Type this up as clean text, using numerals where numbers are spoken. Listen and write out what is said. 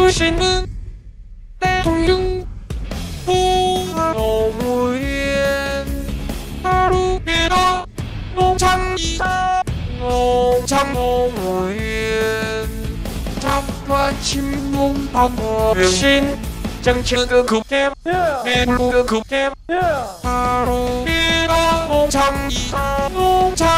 멋있는 대통령 노무현 하루이다 농장이다 농장 노무현 잠깐 침묵 방어신 정치는 급해 내불고 급해 하루이다 농장이다 농장